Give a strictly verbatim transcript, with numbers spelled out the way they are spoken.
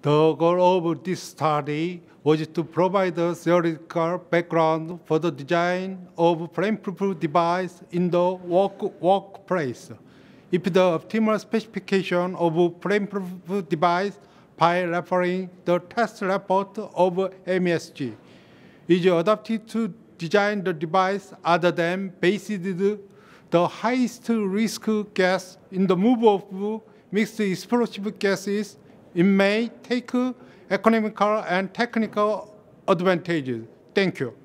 The goal of this study was to provide a theoretical background for the design of flame-proof device in the work workplace. If the optimal specification of flame-proof device by referring the test report of M E S G is adapted to design the device other than based the highest risk gas in the move of mixed explosive gases, it may take economical and technical advantages. Thank you.